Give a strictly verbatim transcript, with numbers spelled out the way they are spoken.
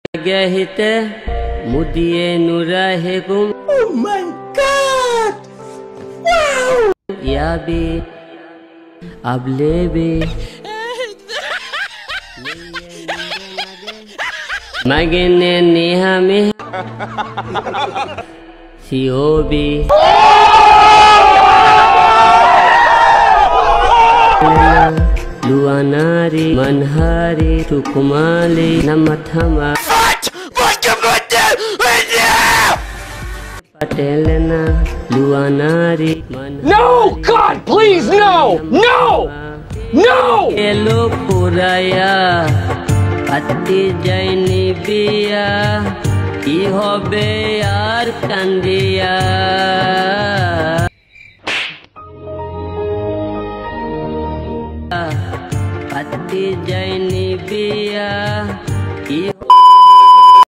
Mage Hithe mudiye nurahekum. Oh my God! Wow! Yabi ablebi magene nihame siobi luanari manhari tukumali namathama patelena luanari manhari. No! God, please, no! No! No! Elo puraya patti jaini biya ki hobe ar kandiya.